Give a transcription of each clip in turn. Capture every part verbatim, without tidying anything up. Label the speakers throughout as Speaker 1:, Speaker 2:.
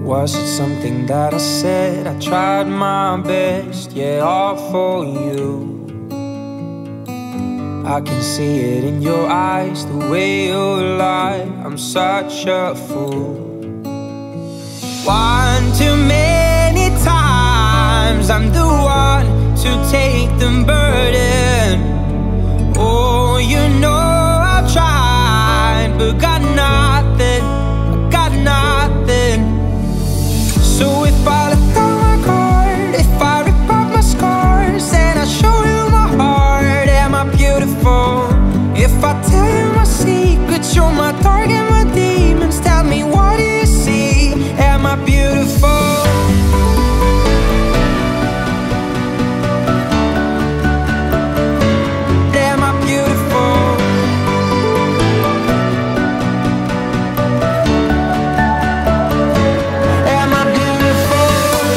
Speaker 1: Was it something that I said? I tried my best, yeah, all for you. I can see it in your eyes, the way you lie. I'm such a fool. One too many times I'm the one to take the burden. Oh, you know I've tried, but got nothing, got nothing. So if I let go my guard, if I rip up my scars and I show you my heart, am I beautiful? If I tell you my secrets, you're my target, my demons, tell me what do you see? Am I beautiful? Am I beautiful? Am I beautiful?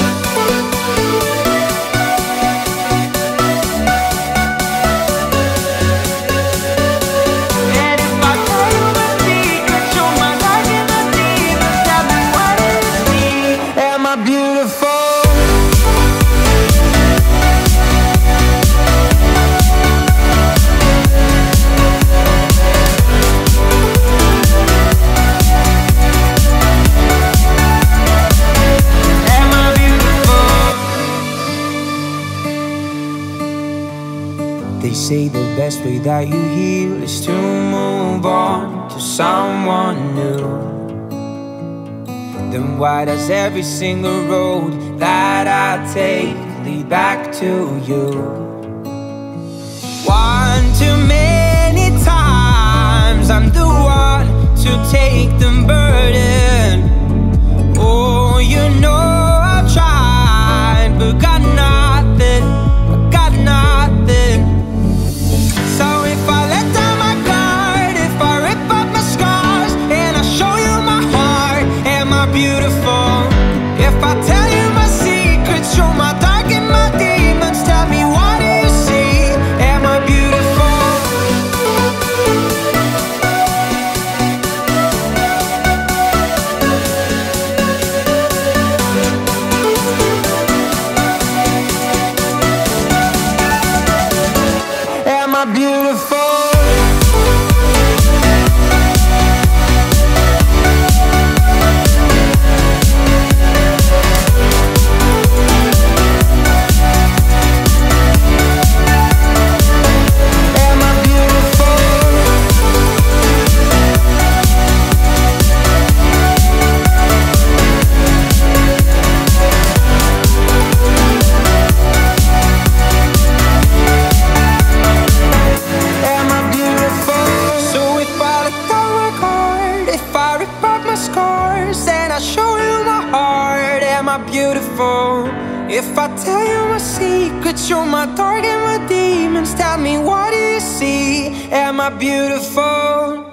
Speaker 1: And if I tell you my secrets, you're my target, my demons, tell me what do you see? Am I beautiful? Am I beautiful? They say the best way that you heal is to move on to someone new. Then why does every single road that I take lead back to you? One too many times I'm the one to take the burden. Oh, you know I've tried, but got nothing, got nothing. So if I let down my guard, if I rip up my scars and I show you my heart, am I beautiful? If I tell you my secrets, you're my dark and my demons, tell me what do you see? Am I beautiful? Am I beautiful? Am I beautiful? Am I beautiful? So if I let go my guard, if I rip up my scars and I show you my heart, am I beautiful? If I tell you my secrets, you're my target, my demons, tell me what do you see? Am I beautiful?